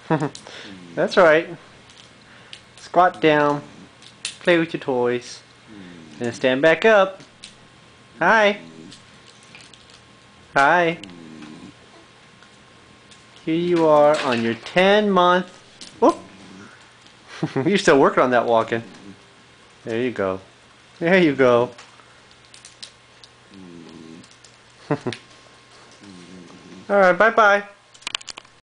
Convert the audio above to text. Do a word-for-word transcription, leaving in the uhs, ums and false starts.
That's right. Squat down. Play with your toys. And stand back up. Hi. Hi. Here you are on your ten month. Whoop. You're still working on that walking. There you go. There you go. Alright, bye bye.